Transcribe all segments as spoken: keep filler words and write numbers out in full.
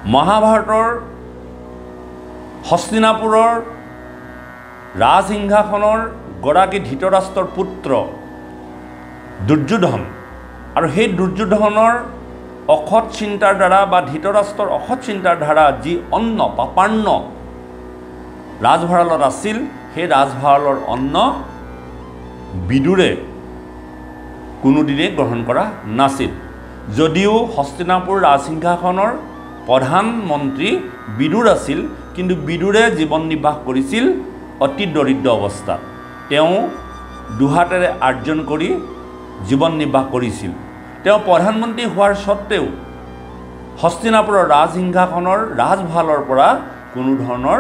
মহাভাৰতৰ হস্তিনাপুৰৰ ৰাজসিংহাসনৰ গৰাকী ধৃতৰাষ্ট্ৰৰ পুত্ৰ দুৰ্যোধন আৰু সেই দুৰ্যোধনৰ অসৎ চিন্তাৰ দ্বাৰা বা ধৃতৰাষ্ট্ৰৰ অসৎ চিন্তাৰ দ্বাৰা যি অন্ন পাপান্ন ৰাজভঁৰালত আছিল, সেই ৰাজভঁৰালৰ অন্ন বিদুৰে কোনোদিনে গ্ৰহণ কৰা নাছিল। যদিও হস্তিনাপুৰ ৰাজসিংহাসনৰ প্ৰধানমন্ত্ৰী বিদুৰ আছিল, কিন্তু বিদুৰে জীৱন নিৰ্বাহ কৰিছিল অতি দৰিদ্ৰ অৱস্থাত। তেওঁ দুহাতেৰে আৰ্জন কৰি জীৱন নিৰ্বাহ কৰিছিল। তেওঁ প্ৰধানমন্ত্ৰী হোৱাৰ স্বত্তেও হস্তিনাপুৰৰ ৰাজসিংহাসনৰ ৰাজভঁৰালৰ পৰা কোনো ধৰণৰ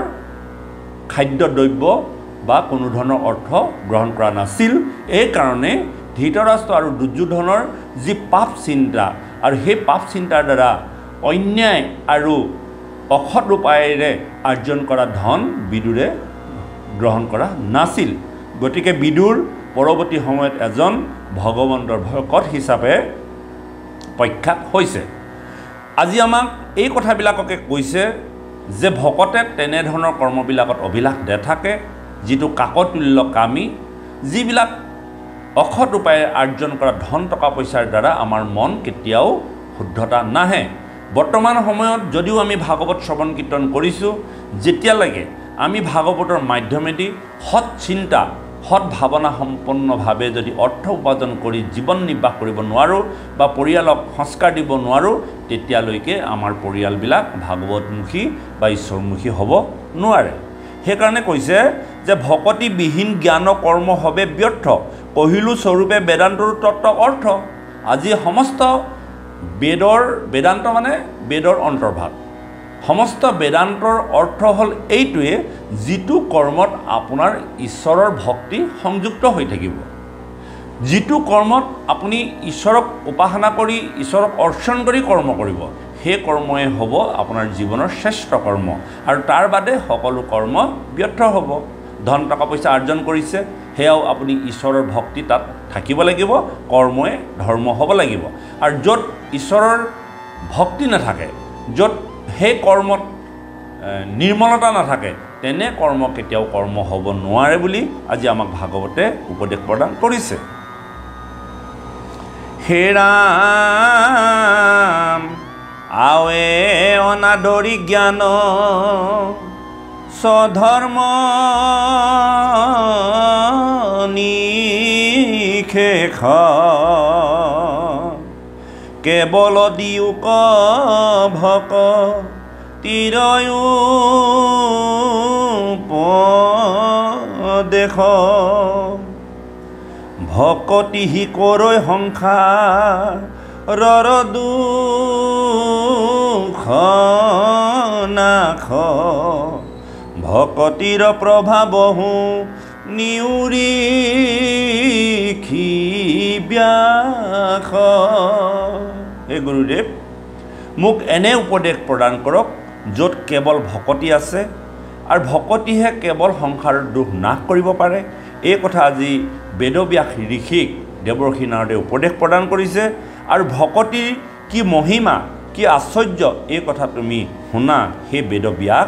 খাদ্যদ্ৰব্য বা কোনো ধৰণৰ অৰ্থ গ্ৰহণ কৰা নাছিল। এইকাৰণে ধৃতৰাষ্ট্ৰ আৰু দুৰ্যোধনৰ যি পাপ চিন্তা আৰু সেই পাপ চিন্তাৰ দ্বাৰা অন্যায় আৰু অসৎ উপায়েৰে আৰ্জন কৰা ধন বিদুৰে গ্ৰহণ কৰা নাছিল। গতিকে বিদুৰ পৰৱৰ্তী সময়ত এজন ভগৱন্তৰ ভকত হিচাপে প্ৰখ্যাত হৈছে। আজি আমাক এই কথাবিলাককে কৈছে যে ভকতে তেনেধৰণৰ কৰ্মবিলাকত অভিলাষ নাথাকে, যিটো কাকতুল্য কামী, যিবিলাক অসৎ উপায়েৰে আৰ্জন কৰা ধন টকা পইচাৰ দ্বাৰা আমাৰ মন কেতিয়াও শুদ্ধতা নাহে। বৰ্তমান সময়ত যদিও আমি ভাগৱত শ্ৰৱণ কীৰ্তন কৰিছোঁ, যেতিয়ালৈকে আমি ভাগৱতৰ মাধ্যমেদি সৎ চিন্তা সৎ ভাৱনা সম্পন্নভাৱে যদি অৰ্থ উপাৰ্জন কৰি জীৱন নিৰ্বাহ কৰিব নোৱাৰোঁ বা পৰিয়ালক সংস্কাৰ দিব নোৱাৰোঁ, তেতিয়ালৈকে আমাৰ পৰিয়ালবিলাক ভাগৱতমুখী বা ঈশ্বৰমুখী হ'ব নোৱাৰে। সেইকাৰণে কৈছে যে ভকতিবিহীন জ্ঞান কৰ্ম হবে ব্যৰ্থ, কহিলো স্বৰূপে বেদান্তৰ তত্ত্ব অৰ্থ। আজি সমস্ত বেদৰ বেদান্ত মানে বেদৰ অন্তৰ্ভাগ। সমস্ত বেদান্তৰ অৰ্থ হ'ল এইটোৱে, যিটো কৰ্মত আপোনাৰ ঈশ্বৰৰ ভক্তি সংযুক্ত হৈ থাকিব, যিটো কৰ্মত আপুনি ঈশ্বৰক উপাসনা কৰি ঈশ্বৰক অৰ্চন কৰি কৰ্ম কৰিব, সেই কৰ্মই হ'ব আপোনাৰ জীৱনৰ শ্ৰেষ্ঠ কৰ্ম। আৰু তাৰ বাদে সকলো কৰ্ম ব্যৰ্থ হ'ব। ধন টকা পইচা আৰ্জন কৰিছে, সেয়াও আপুনি ঈশ্বৰৰ ভক্তি তাত থাকিব লাগিব, কৰ্মই ধৰ্ম হ'ব লাগিব। আৰু য'ত ঈশ্বৰৰ ভক্তি নাথাকে, য'ত সেই কৰ্মত নিৰ্মলতা নাথাকে, তেনে কৰ্ম কেতিয়াও কৰ্ম হ'ব নোৱাৰে বুলি আজি আমাক ভাগৱতে উপদেশ প্ৰদান কৰিছে। হে ৰাম আৱে অনাদৰি জ্ঞান স্বধৰ্ম নিশেষ, কেৱল দিয়োক ভক তিৰয়োপদেশ, ভকতি হিকৰৈ সংসাৰৰ দুখ নাশ, ভকতিৰ প্ৰভাৱহু নিউৰিখি ব্যাস। হে গুৰুদেৱ, মোক এনে উপদেশ প্ৰদান কৰক য'ত কেৱল ভকতি আছে আৰু ভকতিহে কেৱল সংসাৰৰ দুখ নাশ কৰিব পাৰে। এই কথা আজি বেদব্যাস ঋষিক দেৱৰ্ষি নাৰদে উপদেশ প্ৰদান কৰিছে। আৰু ভকতিৰ কি মহিমা, কি আশ্চৰ্য, এই কথা তুমি শুনা হে বেদব্যাস।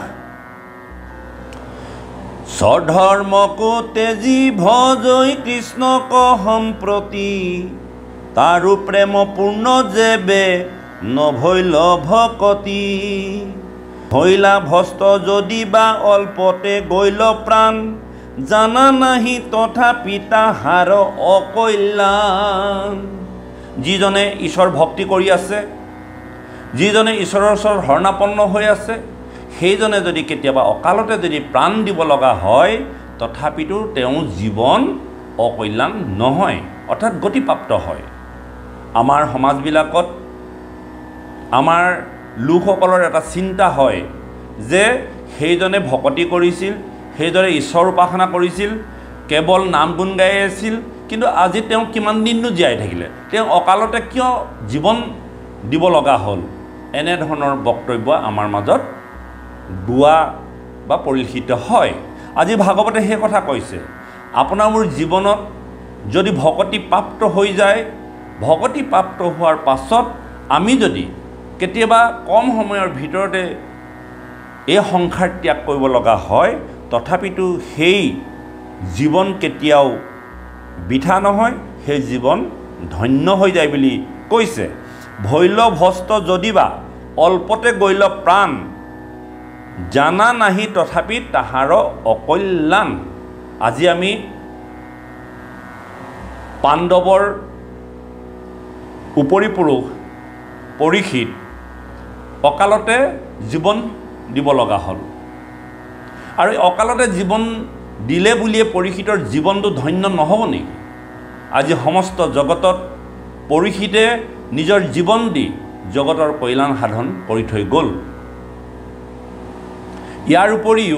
স্বধৰ্মকো তেজি ভজৈ কৃষ্ণক সম্প্ৰতি, তাৰো প্ৰেম পূৰ্ণ যেবে নভৈল ভকতি, হৈলা ভস্ত যদি বা অল্পতে গৈল প্ৰাণ, জানা নাহি তথাপি তাহাৰ অকল্যাণ। যিজনে ঈশ্বৰ ভক্তি কৰি আছে, যিজনে ঈশ্বৰৰ ওচৰত শৰণাপন্ন হৈ আছে, সেইজনে যদি কেতিয়াবা অকালতে যদি প্ৰাণ দিব লগা হয়, তথাপিতো তেওঁ জীৱন অকল্যাণ নহয়, অৰ্থাৎ গতিপ্ৰাপ্ত হয়। আমাৰ সমাজবিলাকত আমাৰ লোকসকলৰ এটা চিন্তা হয় যে সেইজনে ভকতি কৰিছিল, সেইদৰে ঈশ্বৰ উপাসনা কৰিছিল, কেৱল নাম গুণ গাই আছিল, কিন্তু আজি তেওঁ কিমান দিননো জীয়াই থাকিলে, তেওঁ অকালতে কিয় জীৱন দিব লগা হ'ল? এনেধৰণৰ বক্তব্য আমাৰ মাজত গোৱা বা পৰিলক্ষিত হয়। আজি ভাগৱতে সেই কথা কৈছে, আপোনাৰ মোৰ জীৱনত যদি ভকতি প্ৰাপ্ত হৈ যায়, ভকতি প্ৰাপ্ত হোৱাৰ পাছত আমি যদি কেতিয়াবা কম সময়ৰ ভিতৰতে এই সংসাৰ ত্যাগ কৰিব লগা হয়, তথাপিতো সেই জীৱন কেতিয়াও বৃথা নহয়, সেই জীৱন ধন্য হৈ যায় বুলি কৈছে। ভৈল ভস্ত যদিবা অল্পতে গৈল প্ৰাণ, জানা নাহি তথাপি তাহাৰ অকল্যাণ। আজি আমি পাণ্ডৱৰ উপৰি পুৰুষ পৰীক্ষিত অকালতে জীৱন দিব লগা হ'ল, আৰু অকালতে জীৱন দিলে বুলিয়ে পৰীক্ষিতৰ জীৱনটো ধন্য নহ'ব নেকি? আজি সমস্ত জগতত পৰীক্ষিতে নিজৰ জীৱন দি জগতৰ কল্যাণ সাধন কৰি থৈ গ'ল। ইয়াৰ উপৰিও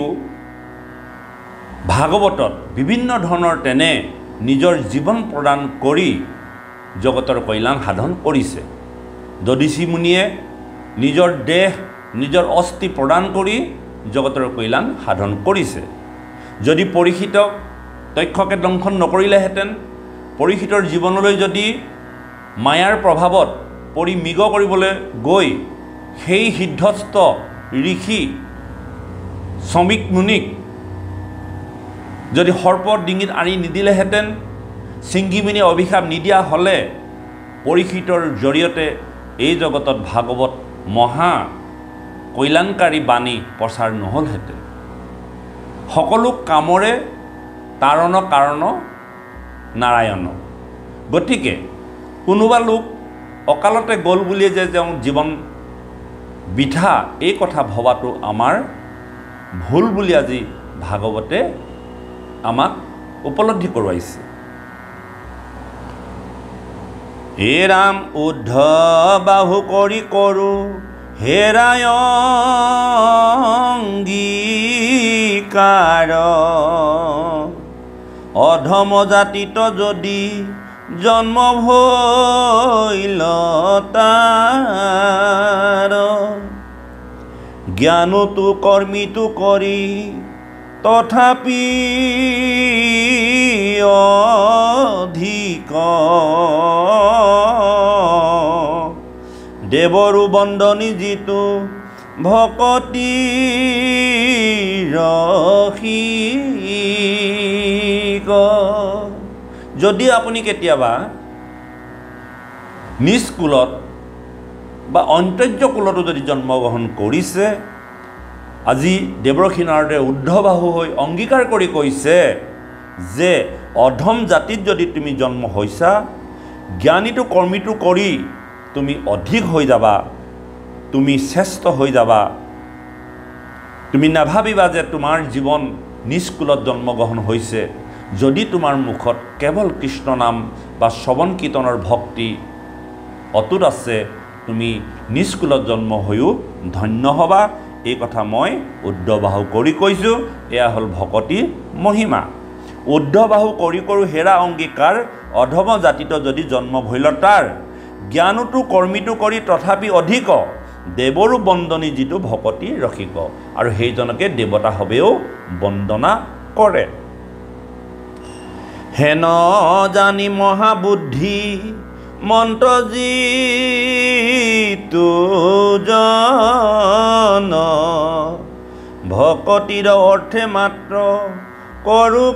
ভাগৱতত বিভিন্ন ধৰণৰ তেনে নিজৰ জীৱন প্ৰদান কৰি জগতৰ কল্যাণ সাধন কৰিছে। দধিচি মুনিয়ে নিজৰ দেহ নিজৰ অস্থি প্ৰদান কৰি জগতৰ কল্যাণ সাধন কৰিছে। যদি পৰীক্ষিতক তক্ষকে দংশন নকৰিলেহেঁতেন, পৰীক্ষিতৰ জীৱনলৈ যদি মায়াৰ প্ৰভাৱত পৰি মৃগ কৰিবলৈ গৈ সেই সিদ্ধস্থ ঋষি শ্ৰমিক মুনিক যদি সৰ্পৰ ডিঙিত আনি নিদিলেহেঁতেন, ছিংগিমুনিয়ে অভিশাপ নিদিয়া হ'লে পৰীক্ষিতৰ জৰিয়তে এই জগতত ভাগৱত মহা কল্যাণকাৰী বাণী প্ৰচাৰ নহ'লহেঁতেন। সকলো কামৰে তাৰণ কাৰণ নাৰায়ণ। গতিকে কোনোবা লোক অকালতে গ'ল বুলিয়ে যে তেওঁ জীৱন বৃথা, এই কথা ভবাটো আমাৰ ভুল বুলি আজি ভাগৱতে আমাক উপলব্ধি কৰোৱাইছে। হে ৰাম উদ্ধ বাহু কৰি কৰোঁ হেৰায় অংগীকাৰ, অধম জাতিত যদি জন্ম ভৈল তাৰ, জ্ঞানতো কৰ্মীটো কৰি তথাপি অধিক, দেৱৰো বন্দনী যিটো ভকতি ৰসিক। যদি আপুনি কেতিয়াবা নিজ কুলত বা অন্তৰ্য কুলতো যদি জন্মগ্ৰহণ কৰিছে, আজি দেৱৰ্ষি নাৰদে উদ্ধবাহু হৈ অংগীকাৰ কৰি কৈছে যে অধম জাতিত যদি তুমি জন্ম হৈছা, জ্ঞানীটো কৰ্মীটো কৰি তুমি অধিক হৈ যাবা, তুমি শ্ৰেষ্ঠ হৈ যাবা। তুমি নাভাবিবা যে তোমাৰ জীৱন নিজ কুলত জন্মগ্ৰহণ হৈছে। যদি তোমাৰ মুখত কেৱল কৃষ্ণ নাম বা শ্ৰৱণ কীৰ্তনৰ ভক্তি অটুট আছে, তুমি নিজ কুলত জন্ম হৈও ধন্য হ'বা। এই কথা মই উদ্ধবাহু কৰি কৈছোঁ। এয়া হ'ল ভকতি মহিমা। উদ্ধবাহু কৰি কৰোঁ হেৰা অংগীকাৰ, অধম জাতিত যদি জন্ম ভৈল তাৰ, জ্ঞানতো কৰ্মীটো কৰি তথাপি অধিক, দেৱৰো বন্দনী যিটো ভকতি ৰসিক। আৰু সেইজনকে দেৱতাসৱেও বন্দনা কৰে। হেন জানি মহাবুদ্ধি মন্ত্ৰ যিটো জন, ভকতিৰ অৰ্থে মাত্ৰ কৰোঁ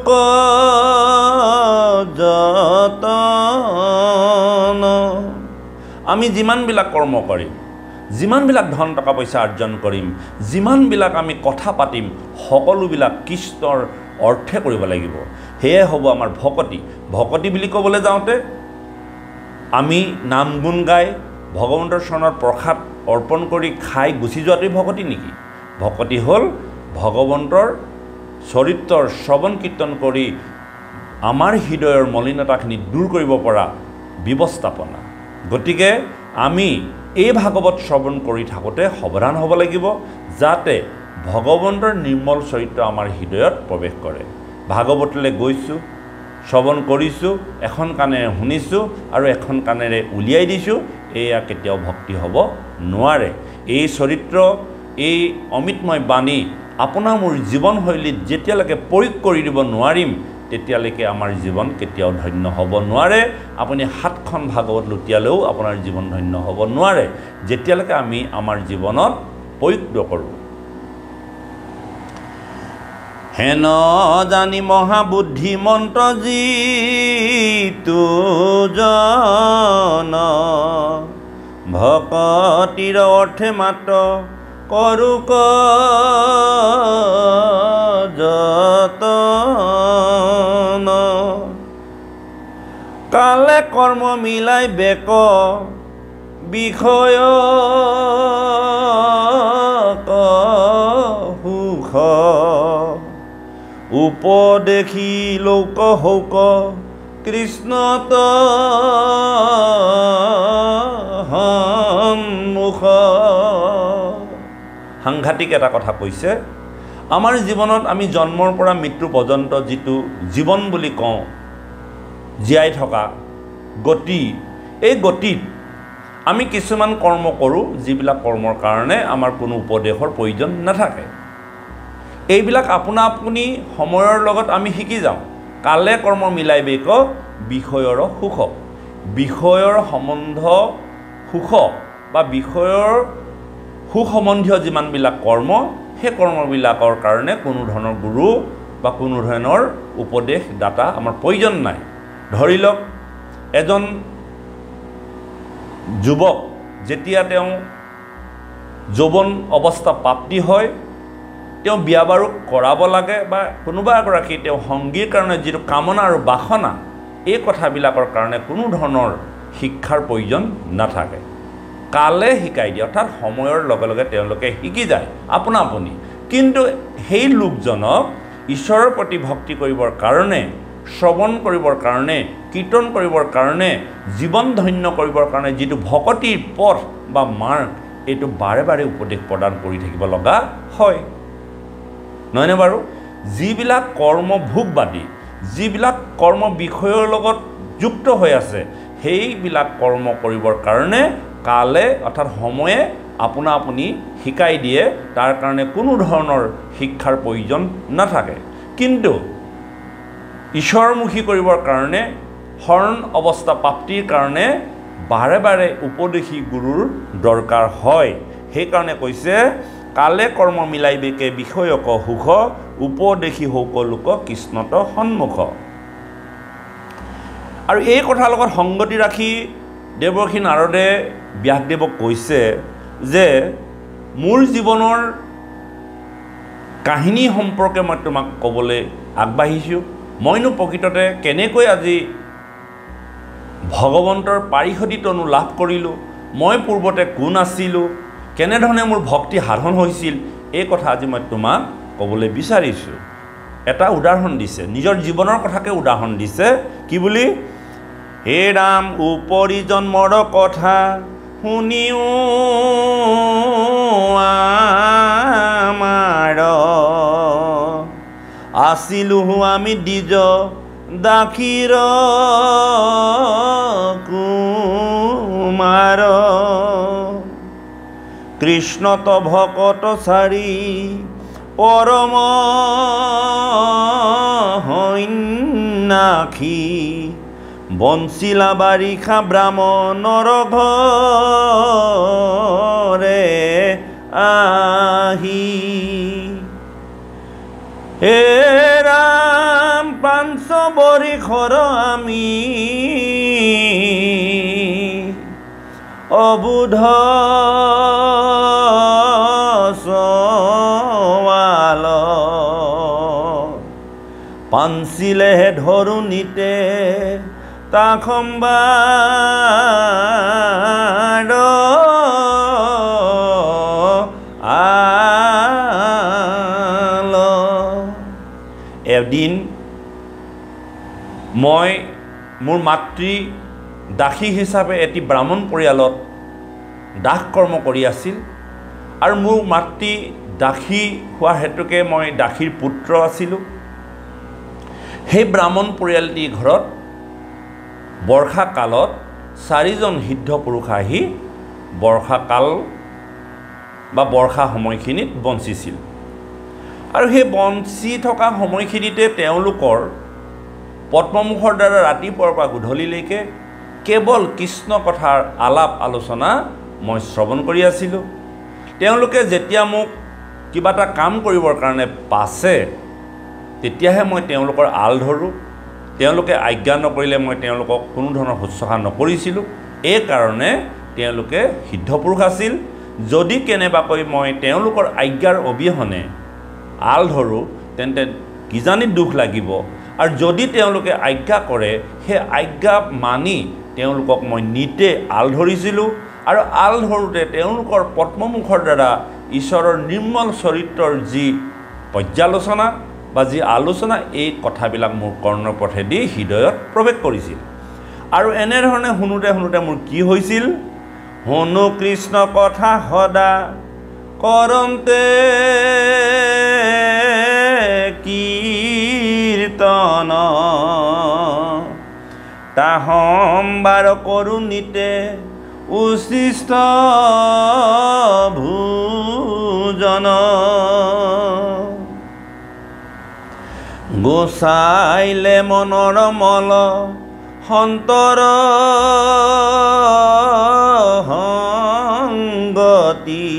যতন। আমি যিমানবিলাক কৰ্ম কৰিম, যিমানবিলাক ধন টকা পইচা অৰ্জন কৰিম, যিমানবিলাক আমি কথা পাতিম, সকলোবিলাক কৃষ্ণৰ অৰ্থে কৰিব লাগিব। সেয়ে হ'ব আমাৰ ভকতি। ভকতি বুলি ক'বলৈ যাওঁতে আমি নাম গুণ গাই ভগৱন্তৰ চৰণত প্ৰসাদ অৰ্পণ কৰি খাই গুচি যোৱাটোৱেই ভকতি নেকি? ভকতি হ'ল ভগৱন্তৰ চৰিত্ৰৰ শ্ৰৱণ কীৰ্তন কৰি আমাৰ হৃদয়ৰ মলিনতাখিনি দূৰ কৰিব পৰা ব্যৱস্থাপনা। গতিকে আমি এই ভাগৱত শ্ৰৱণ কৰি থাকোঁতে সাৱধান হ'ব লাগিব, যাতে ভগৱন্তৰ নিৰ্মল চৰিত্ৰ আমাৰ হৃদয়ত প্ৰৱেশ কৰে। ভাগৱতলৈ গৈছোঁ, শ্ৰৱণ কৰিছোঁ, এখন কাণেৰে শুনিছোঁ আৰু এখন কাণেৰে উলিয়াই দিছোঁ, এয়া কেতিয়াও ভক্তি হ'ব নোৱাৰে। এই চৰিত্ৰ, এই অমৃতময় বাণী আপোনাৰ মোৰ জীৱনশৈলীত যেতিয়ালৈকে প্ৰয়োগ কৰি দিব নোৱাৰিম, তেতিয়ালৈকে আমাৰ জীৱন কেতিয়াও ধন্য হ'ব নোৱাৰে আপুনি সাতখন ভাগৱত লুটিয়ালেও আপোনাৰ জীৱন ধন্য হ'ব নোৱাৰে যেতিয়ালৈকে আমি আমাৰ জীৱনত প্ৰয়োগ নকৰোঁ হেন জানি মহাবুদ্ধি মন্ত্ৰ যিটো জন ভকতিৰ অৰ্থে মাত্ৰ কৰোক যতন কালে কৰ্ম মিলাই বেক বিষয় সুখ উপদেশী লোক হৌক কৃষ্ণত সন্মুখ সাংঘাতিক এটা কথা কৈছে আমাৰ জীৱনত আমি জন্মৰ পৰা মৃত্যু পৰ্যন্ত যিটো জীৱন বুলি কওঁ জীয়াই থকা গতি এই গতিত আমি কিছুমান কৰ্ম কৰোঁ যিবিলাক কৰ্মৰ কাৰণে আমাৰ কোনো উপদেশৰ প্ৰয়োজন নাথাকে এইবিলাক আপোনা আপুনি সময়ৰ লগত আমি শিকি যাওঁ কালে কৰ্ম মিলাই বেক বিষয়ৰ সুখ বিষয়ৰ সম্বন্ধ সুখ বা বিষয়ৰ সুসম্বন্ধীয় যিমানবিলাক কৰ্ম সেই কৰ্মবিলাকৰ কাৰণে কোনো ধৰণৰ গুৰু বা কোনো ধৰণৰ উপদেশ দাতা আমাৰ প্ৰয়োজন নাই ধৰি লওক এজন যুৱক যেতিয়া তেওঁ যৌৱন অৱস্থা প্ৰাপ্তি হয় তেওঁ বিয়া বাৰু কৰাব লাগে বা কোনোবা এগৰাকী তেওঁ সংগীৰ কাৰণে যিটো কামনা আৰু বাসনা এই কথাবিলাকৰ কাৰণে কোনো ধৰণৰ শিক্ষাৰ প্ৰয়োজন নাথাকে কালে শিকাই দিয়ে অৰ্থাৎ সময়ৰ লগে লগে তেওঁলোকে শিকি যায় আপোনা আপুনি কিন্তু সেই লোকজনক ঈশ্বৰৰ প্ৰতি ভক্তি কৰিবৰ কাৰণে শ্ৰৱণ কৰিবৰ কাৰণে কীৰ্তন কৰিবৰ কাৰণে জীৱন ধন্য কৰিবৰ কাৰণে যিটো ভকতিৰ পথ বা মাৰ্গ এইটো বাৰে বাৰে উপদেশ প্ৰদান কৰি থাকিব লগা হয় নহয়নে বাৰু যিবিলাক কৰ্ম ভোগবাদী যিবিলাক কৰ্ম বিষয়ৰ লগত যুক্ত হৈ আছে সেইবিলাক কৰ্ম কৰিবৰ কাৰণে কালে অৰ্থাৎ সময়ে আপোনা আপুনি শিকাই দিয়ে তাৰ কাৰণে কোনো ধৰণৰ শিক্ষাৰ প্ৰয়োজন নাথাকে কিন্তু ঈশ্বৰমুখী কৰিবৰ কাৰণে শৰণ অৱস্থা প্ৰাপ্তিৰ কাৰণে বাৰে বাৰে উপদেশী গুৰুৰ দৰকাৰ হয় সেইকাৰণে কৈছে কালে কৰ্ম মিলাই বেকে বিষয়ক সুখ উপদেশী হৌক লোক কৃষ্ণত সন্মুখ আৰু এই কথাৰ লগত সংগতি ৰাখি দেৱৰ্ষি নাৰদে ব্যাসদেৱক কৈছে যে মোৰ জীৱনৰ কাহিনী সম্পৰ্কে মই তোমাক ক'বলৈ আগবাঢ়িছোঁ মইনো প্ৰকৃততে কেনেকৈ আজি ভগৱন্তৰ পাৰিষদিতনো লাভ কৰিলোঁ মই পূৰ্বতে কোন আছিলোঁ কেনেধৰণে মোৰ ভক্তি সাধন হৈছিল এই কথা আজি মই তোমাক ক'বলৈ বিচাৰিছোঁ এটা উদাহৰণ দিছে নিজৰ জীৱনৰ কথাকে উদাহৰণ দিছে কি বুলি হে ৰাম উপৰি জন্মৰ কথা শুনিও আমাৰ আছিলোঁ আমি দ্বিজ দাসীৰ কুমাৰ কৃষ্ণত ভকত চাৰি পৰম সন্যাসী বঞ্চিলা বাৰিষা ব্ৰাহ্মণৰ ঘৰে আহি হে ৰাম পাঞ্চ বৰিষৰ আমি অবুধ সৱাল পাঞ্চিলেহে ধৰুণীতে তাখম্বাৰ আল এদিন মই মোৰ মাতৃ দাসী হিচাপে এটি ব্ৰাহ্মণ পৰিয়ালত দাস কৰ্ম কৰি আছিল আৰু মোৰ মাতৃ দাসী হোৱাৰ হেতুকে মই দাসীৰ পুত্ৰ আছিলোঁ সেই ব্ৰাহ্মণ পৰিয়ালটি ঘৰত বৰ্ষা কালত চাৰিজন সিদ্ধ পুৰুষ আহি বৰ্ষা কাল বা বৰ্ষা সময়খিনিত বঞ্চিছিল আৰু সেই বঞ্চি থকা সময়খিনিতে তেওঁলোকৰ পদ্মমুখৰ দ্বাৰা ৰাতিপুৱাৰ পৰা গধূলিলৈকে কেৱল কৃষ্ণ কথাৰ আলাপ আলোচনা মই শ্ৰৱণ কৰি আছিলোঁ। তেওঁলোকে যেতিয়া মোক কিবা এটা কাম কৰিবৰ কাৰণে পাছে তেতিয়াহে মই তেওঁলোকৰ আল ধৰোঁ। তেওঁলোকে আজ্ঞা নকৰিলে মই তেওঁলোকক কোনো ধৰণৰ শুশ্ৰূষা নকৰিছিলোঁ। এই কাৰণে তেওঁলোকে সিদ্ধপুৰুষ আছিল। যদি কেনেবাকৈ মই তেওঁলোকৰ আজ্ঞাৰ অবিহনে আল ধৰোঁ তেন্তে কিজানি দুখ লাগিব। আৰু যদি তেওঁলোকে আজ্ঞা কৰে সেই আজ্ঞা মানি তেওঁলোকক মই নিতে আল ধৰিছিলোঁ। আৰু আল ধৰোঁতে তেওঁলোকৰ পদ্মমুখৰ দ্বাৰা ঈশ্বৰৰ নিৰ্মল চৰিত্ৰৰ যি পৰ্যালোচনা বা যি আলোচনা এই কথাবিলাক মোৰ কৰ্ণপথেদি হৃদয়ত প্ৰৱেশ কৰিছিল। আৰু এনেধৰণে শুনোতে শুনোতে মোৰ কি হৈছিল? শুনো কৃষ্ণ কথা সদা কৰন্তে কীৰ্তন তাহম্বাৰ কৰোনিতে উচিষ্ট ভোজন গোসাইলে মনৰ মল সন্তৰ সংগতি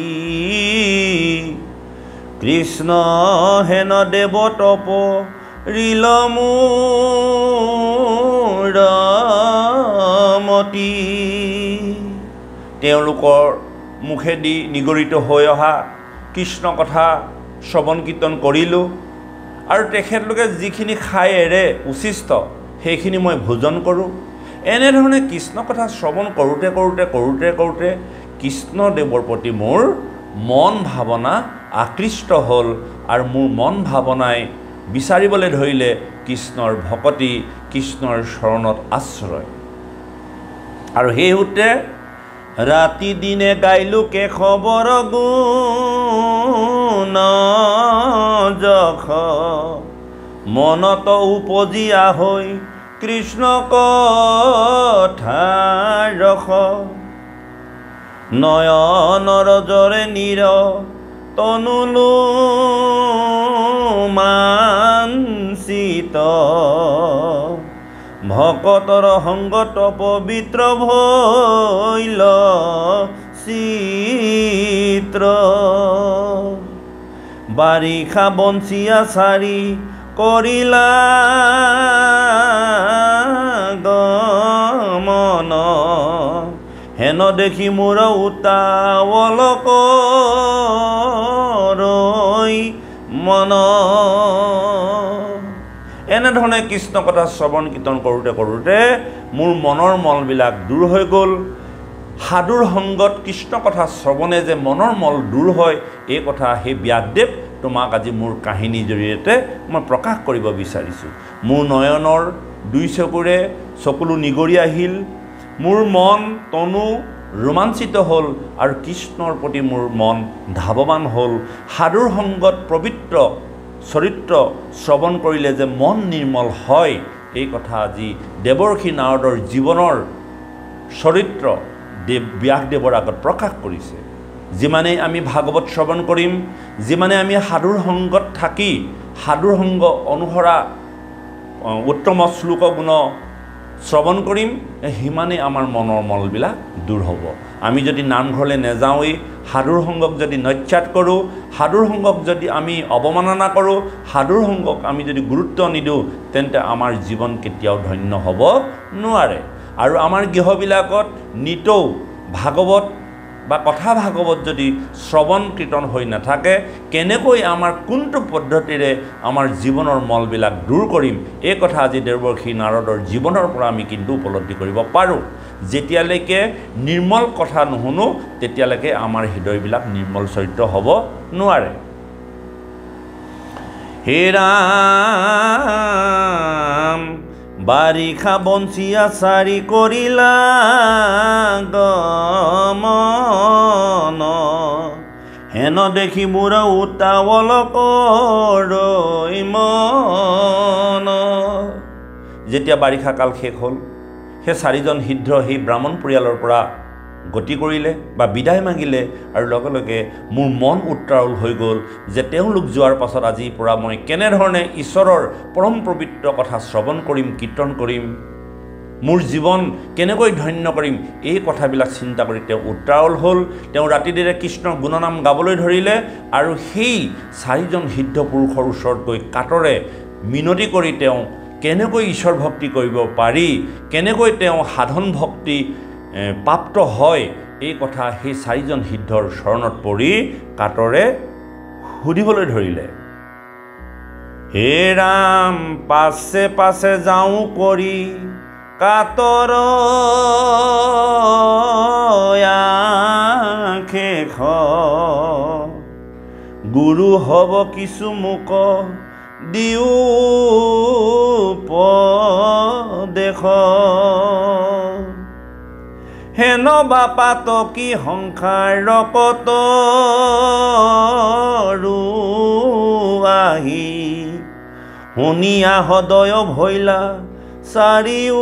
কৃষ্ণ হেন দেৱ তপ ৰিল মোৰ মতি। তেওঁলোকৰ মুখেদি নিগৰিত হৈ অহা কৃষ্ণ কথা শ্ৰৱণ কীৰ্তন কৰিলোঁ। আৰু তেখেতলোকে যিখিনি খাই এৰে উচিষ্ট সেইখিনি মই ভোজন কৰোঁ। এনেধৰণে কৃষ্ণ কথা শ্ৰৱণ কৰোঁতে কৰোঁতে কৰোঁতে কৰোঁতে কৃষ্ণদেৱৰ প্ৰতি মোৰ মন ভাৱনা আকৃষ্ট হ'ল। আৰু মোৰ মন ভাৱনাই বিচাৰিবলৈ ধৰিলে কৃষ্ণৰ ভকতি, কৃষ্ণৰ চৰণত আশ্ৰয়। আৰু সেই সূত্ৰে ৰাতি দিনে গাইলোঁ কেশৱৰ গুণ যশ মনত উপজিয়া হৈ কৃষ্ণ কথাৰ ৰস নয়নৰ জৰে নীৰ তনুলো মানচিত ভকতৰ সংগত পবিত্ৰ ভৈল চিত্ৰ বাৰিষা বঞ্চিয়া চাৰি কৰিলা গমন হেন দেখি মোৰ উতাৱল ৰৈ মন। এনেধৰণে কৃষ্ণ কথা শ্ৰৱণ কীৰ্তন কৰোঁতে কৰোঁতে মোৰ মনৰ মলবিলাক দূৰ হৈ গ'ল। সাধুৰ সংগত কৃষ্ণ কথা শ্ৰৱণে যে মনৰ মল দূৰ হয় এই কথা সেই ব্যাসদেৱ তোমাক আজি মোৰ কাহিনীৰ জৰিয়তে মই প্ৰকাশ কৰিব বিচাৰিছোঁ। মোৰ নয়নৰ দুই চকুৰে চকুলো নিগৰি আহিল, মোৰ মন তনু ৰোমাঞ্চিত হ'ল আৰু কৃষ্ণৰ প্ৰতি মোৰ মন ধাৱমান হ'ল। সাধুৰ সংগত পবিত্ৰ চৰিত্ৰ শ্ৰৱণ কৰিলে যে মন নিৰ্মল হয় এই কথা আজি দেৱৰ্ষি নাৰদৰ জীৱনৰ চৰিত্ৰ দেৱ ব্যাসদেৱৰ আগত প্ৰকাশ কৰিছে। যিমানেই আমি ভাগৱত শ্ৰৱণ কৰিম, যিমানে আমি সাধুৰ সংগত থাকি সাধুৰ সংগ অনুসৰা উত্তম শ্লোক গুণ শ্ৰৱণ কৰিম, সিমানেই আমাৰ মনৰ মলবিলাক দূৰ হ'ব। আমি যদি নামঘৰলৈ নাযাওঁৱেই, সাধুৰ সংগক যদি নত্যাগ কৰোঁ, সাধুৰ সংগক যদি আমি অৱমাননা কৰোঁ, সাধুৰ সংগক আমি যদি গুৰুত্ব নিদিওঁ, তেন্তে আমাৰ জীৱন কেতিয়াও ধন্য হ'ব নোৱাৰে। আৰু আমাৰ গৃহবিলাকত নিতৌ ভাগৱত বা কথা ভাগৱত যদি শ্ৰৱণ কীৰ্তন হৈ নাথাকে, কেনেকৈ আমাৰ কোনটো পদ্ধতিৰে আমাৰ জীৱনৰ মলবিলাক দূৰ কৰিম এই কথা আজি দেৱৰ্ষি নাৰদৰ জীৱনৰ পৰা আমি কিন্তু উপলব্ধি কৰিব পাৰোঁ। যেতিয়ালৈকে নিৰ্মল কথা নুশুনো তেতিয়ালৈকে আমাৰ হৃদয়বিলাক নিৰ্মল চৰিত্ৰ হ'ব নোৱাৰে। হে ৰাম বাৰিষা বঞ্চিয়া চাৰি কৰিলা গমন হেন দেখি মোৰ উতাৱল ৰৈ মন। যেতিয়া বাৰিষা কাল শেষ হ'ল, সেই চাৰিজন সিদ্ধ সেই ব্ৰাহ্মণ পৰিয়ালৰ পৰা গতি কৰিলে বা বিদায় মাগিলে আৰু লগে লগে মোৰ মন উত্ৰাৱল হৈ গ'ল যে তেওঁলোক যোৱাৰ পাছত আজিৰ পৰা মই কেনেধৰণে ঈশ্বৰৰ পৰম পবিত্ৰ কথা শ্ৰৱণ কৰিম, কীৰ্তন কৰিম, মোৰ জীৱন কেনেকৈ ধন্য কৰিম, এই কথাবিলাক চিন্তা কৰি তেওঁ উত্ৰাৱল হ'ল। তেওঁ ৰাতিদিনে কৃষ্ণৰ গুণনাম গাবলৈ ধৰিলে আৰু সেই চাৰিজন সিদ্ধ পুৰুষৰ ওচৰত গৈ কাটৰে মিনতি কৰি তেওঁ কেনেকৈ ঈশ্বৰ ভক্তি কৰিব পাৰি, কেনেকৈ তেওঁ সাধন ভক্তি প্ৰাপ্ত হয়, এই কথা সেই চাৰিজন সিদ্ধৰ চৰণত পৰি কাটৰে সুধিবলৈ ধৰিলে। হে ৰাম, পাছে পাছে যাওঁ কৰি কাটৰ শেষ, গুৰু হ'ব কিছু মোক দিও পদেশ, হেন বাপাত কি সংসাৰ কত আহি, শুনিয়া সদয় ভৈলা চাৰিও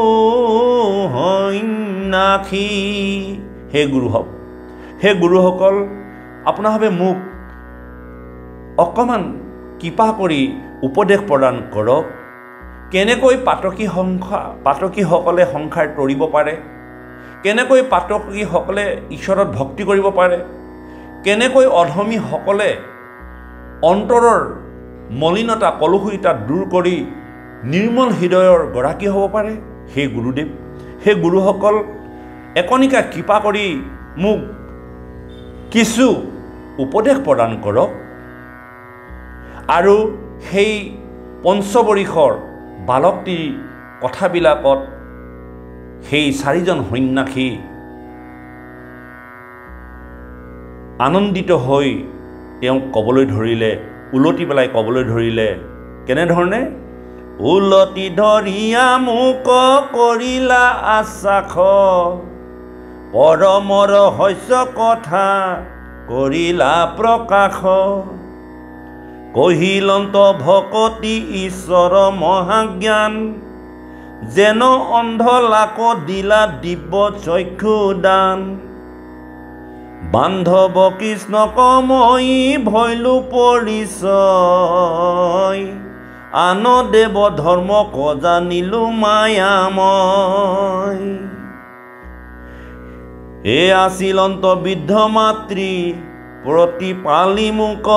সন্যাসী। হে গুৰুসকল, হে গুৰুসকল, আপোনাভাৱে মোক অকণমান কৃপা কৰি উপদেশ প্ৰদান কৰক। কেনেকৈ পাতকী সংসাৰ পাতকীসকলে সংসাৰ তৰিব পাৰে, কেনেকৈ পাতকীসকলে ঈশ্বৰত ভক্তি কৰিব পাৰে, কেনেকৈ অধমীসকলে অন্তৰৰ মলিনতা কলুষিতা দূৰ কৰি নিৰ্মল হৃদয়ৰ গৰাকী হ'ব পাৰে। হে গুৰুদেৱ, হে গুৰুসকল, একণিকা কৃপা কৰি মোক কিছু উপদেশ প্ৰদান কৰক আৰু সেই পঞ্চবৰিষৰ বালকটিৰ কথাবিলাকত সেই চাৰিজন সন্যাসী আনন্দিত হৈ তেওঁক ক'বলৈ ধৰিলে, উলটি পেলাই ক'বলৈ ধৰিলে। কেনেধৰণে? উলটি ধৰিয়া মোক কৰিলা আশ্বাস, পৰমৰ ৰহস্য কথা কৰিলা প্ৰকাশ, কহিলন্ত ভকতি ঈশ্বৰ মহাজ্ঞান, যেন অন্ধ লাক দিলা দিব্য চক্ষু দান, বান্ধৱ কৃষ্ণক মই ভৈলো পৰিচয়, আন দেৱ ধৰ্মক জানিলো মায়াময়, এ আছিলন্ত বৃদ্ধ মাতৃ প্ৰতিপালি মোক,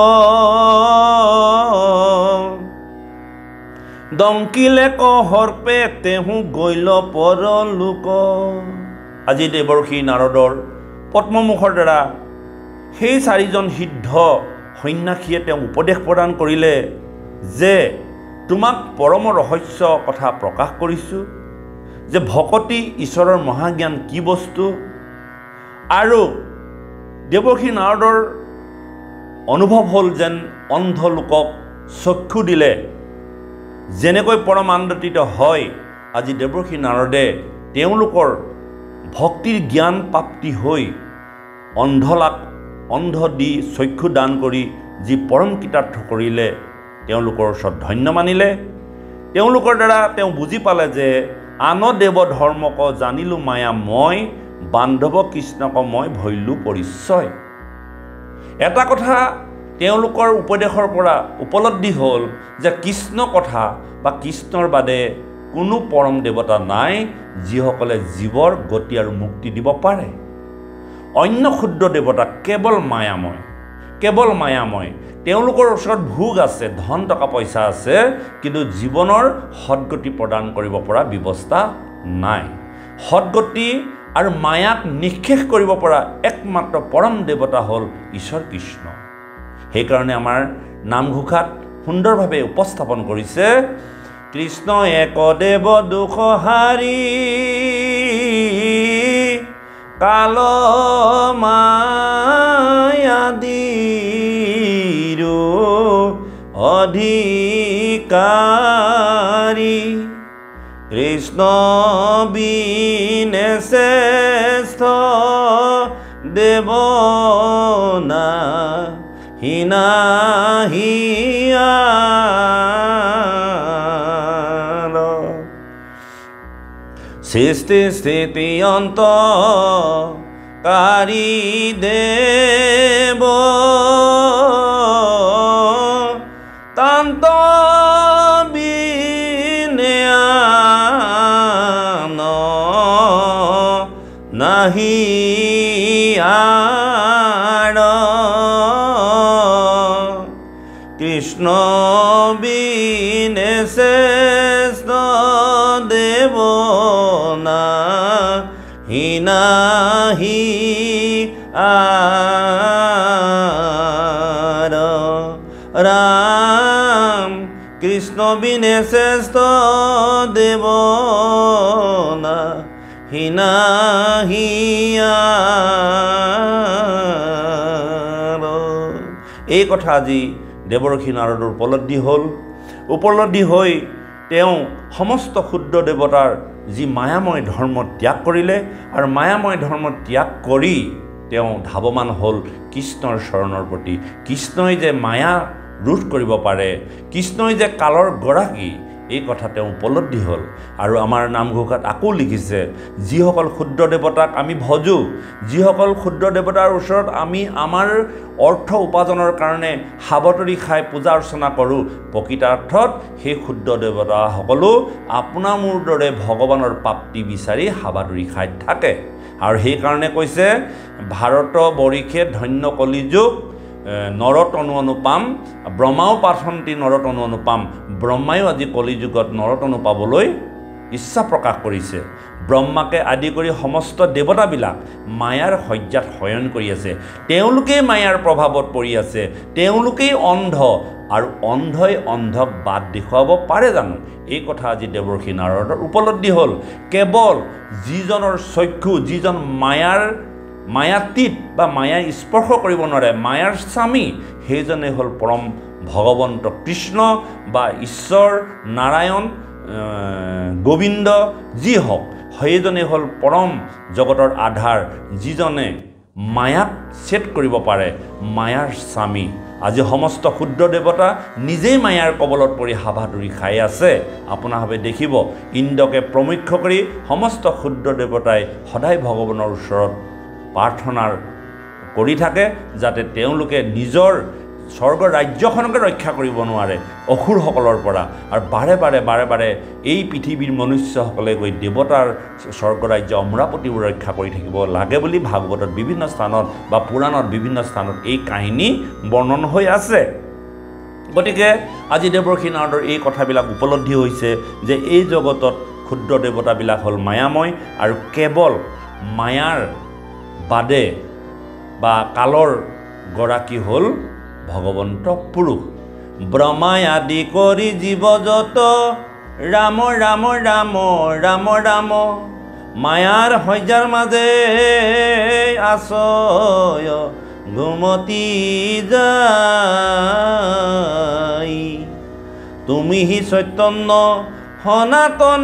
দংকিলে কহৰ্পে তেহু গৈল পৰলোক। আজি দেৱৰ্ষি নাৰদৰ পদ্মমুখৰ দ্বাৰা সেই চাৰিজন সিদ্ধ সন্যাসীয়ে তেওঁ উপদেশ প্ৰদান কৰিলে যে তোমাক পৰম ৰহস্য কথা প্ৰকাশ কৰিছোঁ, যে ভকতি ঈশ্বৰৰ মহাজ্ঞান কি বস্তু। আৰু দেৱৰ্ষি নাৰদৰ অনুভৱ হ'ল যেন অন্ধ লোকক চক্ষু দিলে যেনেকৈ পৰম আনন্দিত হয়, আজি দেৱৰ্ষি নাৰদে তেওঁলোকৰ ভক্তিৰ জ্ঞান প্ৰাপ্তি হৈ অন্ধলাক অন্ধ দি চক্ষু দান কৰি যি পৰম কৃতাৰ্থ কৰিলে, তেওঁলোকৰ ওচৰত ধন্য মানিলে। তেওঁলোকৰ দ্বাৰা তেওঁ বুজি পালে যে আন দেৱ ধৰ্মক জানিলো মায়া মই, বান্ধৱ কৃষ্ণক মই ভৈলো পৰিচয়। এটা কথা তেওঁলোকৰ উপদেশৰ পৰা উপলব্ধি হ'ল যে কৃষ্ণ কথা বা কৃষ্ণৰ বাদে কোনো পৰম দেৱতা নাই যিসকলে জীৱৰ গতি আৰু মুক্তি দিব পাৰে। অন্য ক্ষুদ্ৰ দেৱতা কেৱল মায়াময়, কেৱল মায়াময়। তেওঁলোকৰ ওচৰত ভোগ আছে, ধন টকা পইচা আছে, কিন্তু জীৱনৰ সদগতি প্ৰদান কৰিব পৰা ব্যৱস্থা নাই। সদগতি আৰু মায়াক নিঃশেষ কৰিব পৰা একমাত্ৰ পৰম দেৱতা হ'ল ঈশ্বৰ কৃষ্ণ। সেইকাৰণে আমাৰ নামঘোষাত সুন্দৰভাৱে উপস্থাপন কৰিছে, কৃষ্ণ এক দেৱ দুখ হাৰি, কাল মায়াদিৰো অধিকাৰী, কৃষ্ণ বিনে শ্ৰেষ্ঠ দেৱ নাহিয়া। সৃষ্টি স্থিতি অন্ত কারি দেব তান্ত বিনয়ান নাহি আর কৃষ্ণ বিনে শ্রেষ্ঠ দেব না হিনাহি আর রাম কৃষ্ণ বিনে শ্রেষ্ঠ দেব না হিনাহি আর এই কথা আজি দেৱৰ্ষি নাৰদৰ উপলব্ধি হ'ল। উপলব্ধি হৈ তেওঁ সমস্ত ক্ষুদ্ৰ দেৱতাৰ যি মায়াময় ধৰ্ম ত্যাগ কৰিলে আৰু মায়াময় ধৰ্ম ত্যাগ কৰি তেওঁ ধাৱমান হ'ল কৃষ্ণৰ চৰণৰ প্ৰতি। কৃষ্ণই যে মায়া ৰোধ কৰিব পাৰে, কৃষ্ণই যে কালৰ গৰাকী, এই কথা তেওঁ উপলব্ধি হ'ল। আৰু আমাৰ নামঘোষাত আকৌ লিখিছে, যিসকল ক্ষুদ্ৰ দেৱতাক আমি ভজোঁ, যিসকল ক্ষুদ্ৰ দেৱতাৰ ওচৰত আমি আমাৰ অৰ্থ উপাৰ্জনৰ কাৰণে হাবতৰি খাই পূজা অৰ্চনা কৰোঁ, প্ৰকৃতাৰ্থত সেই ক্ষুদ্ৰ দেৱতাসকলো আপোনাৰ মোৰ দৰে ভগৱানৰ প্ৰাপ্তি বিচাৰি হাবাতৰি খাই থাকে। আৰু সেইকাৰণে কৈছে, ভাৰত বৰিষে ধন্য কলিযুগ নৰতনু অনুপাম, ব্ৰহ্মাও পাৰ্থন্তি নৰতনু অনুপাম। ব্ৰহ্মায়ো আজি কলিযুগত নৰতনু পাবলৈ ইচ্ছা প্ৰকাশ কৰিছে। ব্ৰহ্মাকে আদি কৰি সমস্ত দেৱতাবিলাক মায়াৰ শয্যাত শয়ন কৰি আছে। তেওঁলোকেই মায়াৰ প্ৰভাৱত পৰি আছে, তেওঁলোকেই অন্ধ। আৰু অন্ধই অন্ধক বাট দেখুৱাব পাৰে জানো? এই কথা আজি দেৱৰ্ষি নাৰদৰ উপলব্ধি হ'ল। কেৱল যিজনৰ চক্ষু, যিজন মায়াৰ মায়াতীত বা মায়াই স্পৰ্শ কৰিব নোৱাৰে, মায়াৰ স্বামী, সেইজনে হ'ল পৰম ভগৱন্ত কৃষ্ণ বা ঈশ্বৰ, নাৰায়ণ, গোবিন্দ যি হওক, সেইজনে হ'ল পৰম জগতৰ আধাৰ, যিজনে মায়াক ছেদ কৰিব পাৰে, মায়াৰ স্বামী। আজি সমস্ত ক্ষুদ্ৰ দেৱতা নিজেই মায়াৰ কবলত পৰি হাবাথুৰি খাই আছে। আপোনাভাৱে দেখিব, ইন্দ্ৰকে প্ৰমুখ্য কৰি সমস্ত ক্ষুদ্ৰ দেৱতাই সদায় ভগৱানৰ ওচৰত প্ৰাৰ্থনাৰ কৰি থাকে, যাতে তেওঁলোকে নিজৰ স্বৰ্গ ৰাজ্যখনকে ৰক্ষা কৰিব নোৱাৰে অসুৰসকলৰ পৰা। আৰু বাৰে বাৰে বাৰে বাৰে এই পৃথিৱীৰ মনুষ্যসকলে গৈ দেৱতাৰ স্বৰ্গ ৰাজ্য অমৰাপতিবোৰ ৰক্ষা কৰি থাকিব লাগে বুলি ভাগৱতত বিভিন্ন স্থানত বা পুৰাণত বিভিন্ন স্থানত এই কাহিনী বৰ্ণন হৈ আছে। গতিকে আজি দেৱৰ্ষি নাৰদৰ এই কথাবিলাক উপলব্ধি হৈছে যে এই জগতত ক্ষুদ্ৰ দেৱতাবিলাক হ'ল মায়াময়, আৰু কেৱল মায়াৰ বাদে বা কালৰ গৰাকী হ'ল ভগৱন্ত পুৰুষ। ব্ৰহ্মাই আদি কৰি জীৱ যত ৰাম ৰাম ৰাম ৰাম ৰাম, মায়াৰ শয্যাৰ মাজে আছয় ঘুমতি যাই, তুমি হি চৈতন্য সনাতন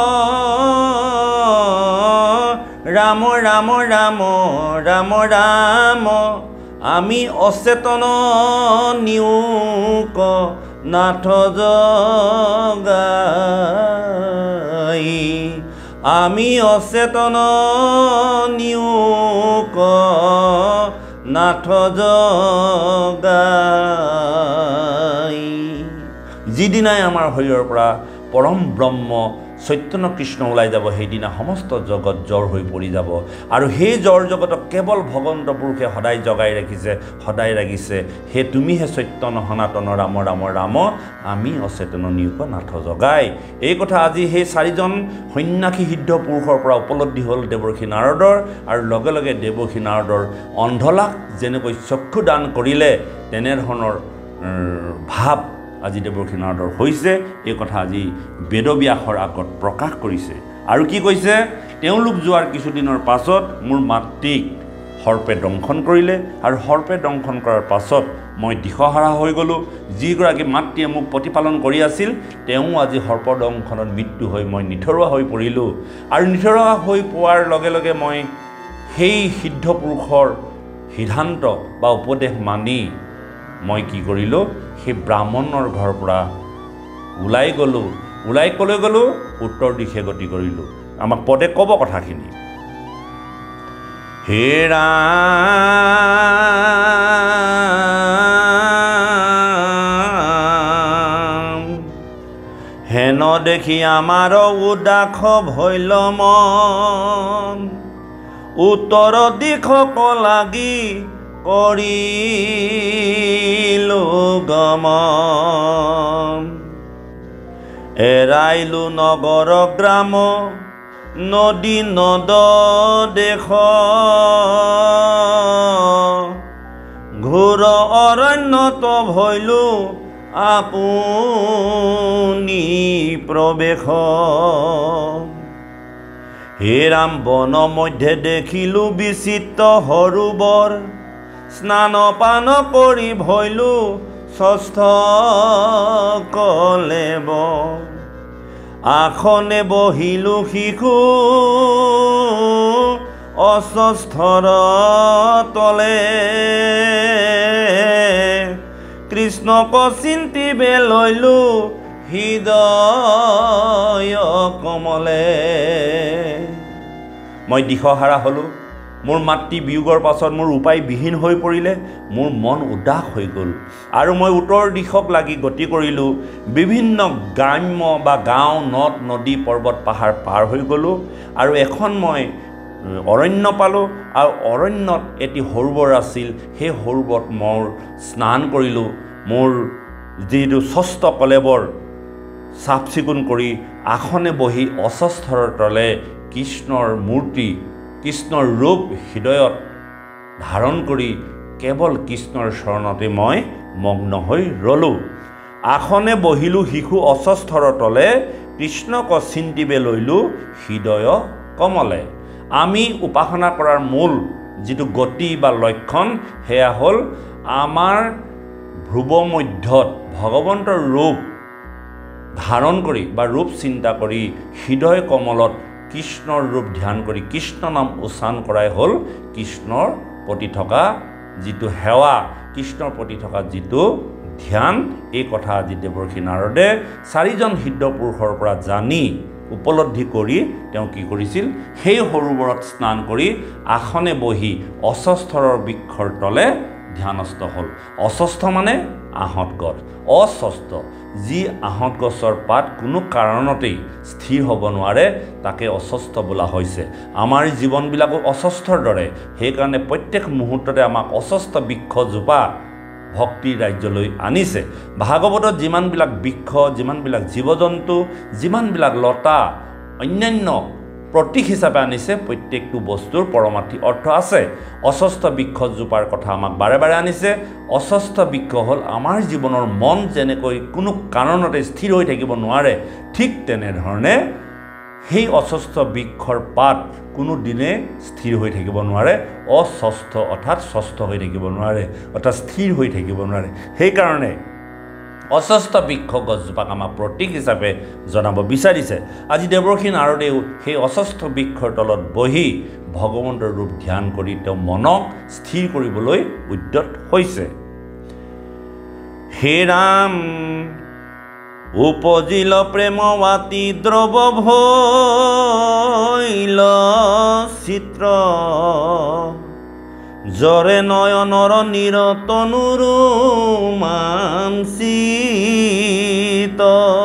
ৰাম ৰাম ৰাম ৰাম ৰাম, আমি অচেতন নিয়োক নাথ জগাই, আমি অচেতন নিয়োক নাথ জগাই। যিদিনাই আমাৰ শৰীৰৰ পৰা পৰম ব্ৰহ্ম চৈতন্য কৃষ্ণ ওলাই যাব, সেইদিনা সমস্ত জগত জ্বৰ হৈ পৰি যাব। আৰু সেই জ্বৰ জগতক কেৱল ভগৱন্ত পুৰুষে সদায় জগাই ৰাখিছে, সদায় ৰাখিছে। হে তুমিহে সত্যন সনাতন ৰাম ৰাম ৰাম, আমি অচেতন নিয়োগ নাথ জগাই। এই কথা আজি সেই চাৰিজন সন্ন্যাসী সিদ্ধ পুৰুষৰ পৰা উপলব্ধি হ'ল দেৱৰ্ষি নাৰদৰ। আৰু লগে লগে দেৱৰ্ষি নাৰদৰ অন্ধলাক যেনেকৈ চক্ষু দান কৰিলে, তেনেধৰণৰ ভাৱ আজি দেৱৰ্ষি নাৰদৰ হৈছে। এই কথা আজি বেদব্যাসৰ আগত প্ৰকাশ কৰিছে। আৰু কি কৈছে, তেওঁলোক যোৱাৰ কিছুদিনৰ পাছত মোৰ মাতৃক সৰ্পে দংশন কৰিলে, আৰু সৰ্পে দংশন কৰাৰ পাছত মই দিশহাৰা হৈ গ'লোঁ। যিগৰাকী মাতৃয়ে মোক প্ৰতিপালন কৰি আছিল, তেওঁ আজি সৰ্প দংশনত মৃত্যু হৈ মই নিথৰুৱা হৈ পৰিলোঁ। আৰু নিথৰুৱা হৈ পোৱাৰ লগে লগে মই সেই সিদ্ধ পুৰুষৰ সিদ্ধান্ত বা উপদেশ মানি মই কি কৰিলোঁ, সেই ব্ৰাহ্মণৰ ঘৰৰ পৰা ওলাই গ'লোঁ। ওলাই ক'লৈ গ'লোঁ, উত্তৰ দিশে গতি কৰিলোঁ। আমাক পদে ক'ব কথাখিনি। হে ৰাম হেন দেখি আমাৰ উদাস ভৈল মন উত্তৰ দিশক লাগি কৰিলো গমন এৰাইলো নগৰ গ্ৰাম নদী নদ দেশ ঘোৰ অৰণ্যত ভৈলো আপুনি প্ৰৱেশ হে ৰাম বন মধ্যে দেখিলো বিচিত্ৰ সৰোবৰ স্নান পান কৰি ভৈলো ষষ্ঠ কলেব আসনে বহিলো শিশু অস্বস্থৰ তলে কৃষ্ণক চিন্তিবে লৈলো হৃদয় কমলে মই দিশহাৰা হলো মোৰ মাতৃ বিয়োগৰ পাছত মোৰ উপায় বিহীন হৈ পৰিলে মোৰ মন উদাস হৈ গ'ল আৰু মই উত্তৰ দিশক লাগি গতি কৰিলোঁ বিভিন্ন গ্ৰাম্য বা গাঁও নদ নদী পৰ্বত পাহাৰ পাৰ হৈ গ'লোঁ আৰু এখন মই অৰণ্য পালোঁ আৰু অৰণ্যত এটি সৰোবৰ আছিল সেই সৰোবৰত মই স্নান কৰিলোঁ মোৰ যিটো ষষ্ঠ কলেবৰ চাফ চিকুণ কৰি আসনে বহি অস্বস্থৰ তলে কৃষ্ণৰ মূৰ্তি কৃষ্ণৰ ৰূপ হৃদয়ত ধাৰণ কৰি কেৱল কৃষ্ণৰ চৰণতে মই মগ্ন হৈ ৰলোঁ আসনে বহিলো শিশু অস্বস্থৰ তলে কৃষ্ণক চিন্তিবে লৈলো হৃদয় কমলে আমি উপাসনা কৰাৰ মূল যিটো গতি বা লক্ষণ সেয়া হ'ল আমাৰ ভ্ৰুৱ মধ্যত ভগৱন্তৰ ৰূপ ধাৰণ কৰি বা ৰূপ চিন্তা কৰি হৃদয় কমলত কৃষ্ণৰ ৰূপ ধ্যান কৰি কৃষ্ণ নাম উচ্চাৰণ কৰাই হ'ল কৃষ্ণৰ প্ৰতি থকা যিটো সেৱা কৃষ্ণৰ প্ৰতি থকা যিটো ধ্যান এই কথা আজি দেৱৰ্ষি নাৰদে চাৰিজন সিদ্ধ পুৰুষৰ পৰা জানি উপলব্ধি কৰি তেওঁ কি কৰিছিল সেই সৰোবৰত স্নান কৰি আসনে বহি অস্বস্থৰ বৃক্ষৰ তলে ধ্যানস্থ হ'ল অস্বস্থ মানে আহঁত গছ অস্বস্থ যি আহঁত গছৰ পাত কোনো কাৰণতেই স্থিৰ হ'ব নোৱাৰে তাকে অস্বস্থ বোলা হৈছে আমাৰ জীৱনবিলাকো অস্বস্থৰ দৰে সেইকাৰণে প্ৰত্যেক মুহূৰ্ততে আমাক অস্বস্থ বৃক্ষজোপা ভক্তিৰ ৰাজ্যলৈ আনিছে ভাগৱতত যিমানবিলাক বৃক্ষ যিমানবিলাক জীৱ জন্তু যিমানবিলাক লতা অন্যান্য প্ৰতীক হিচাপে আনিছে প্ৰত্যেকটো বস্তুৰ পৰমাৰ্থিক অৰ্থ আছে অস্বস্থ বৃক্ষজোপাৰ কথা আমাক বাৰে বাৰে আনিছে অস্বস্থ বৃক্ষ হ'ল আমাৰ জীৱনৰ মন যেনেকৈ কোনো কাৰণতে স্থিৰ হৈ থাকিব নোৱাৰে ঠিক তেনেধৰণে সেই অস্বস্থ বৃক্ষৰ পাত কোনো দিনে স্থিৰ হৈ থাকিব নোৱাৰে অস্বস্থ অৰ্থাৎ স্বস্থ হৈ থাকিব নোৱাৰে অৰ্থাৎ স্থিৰ হৈ থাকিব নোৱাৰে সেইকাৰণে অস্বস্থ বৃক্ষ গছজোপাক আমাক প্ৰতীক হিচাপে জনাব বিচাৰিছে আজি দেৱৰ্ষি নাৰদেও সেই অস্বস্থ বৃক্ষৰ তলত বহি ভগৱন্তৰ ৰূপ ধ্যান কৰি তেওঁ মনক স্থিৰ কৰিবলৈ উদ্যত হৈছে হে ৰাম উপজিল প্ৰেমৱাতী দ্ৰৱ ভৈল চিত্ৰ জৰে নয়নৰ নিৰতনুৰু মানচিত